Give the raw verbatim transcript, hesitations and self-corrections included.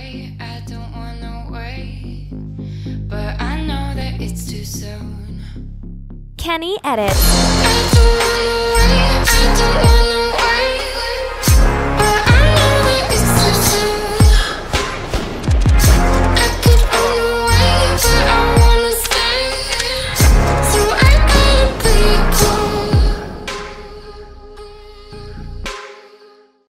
wait, I don't wanna wait, but I know that it's too soon. Kenny Edit. I don't wanna wait, I don't wanna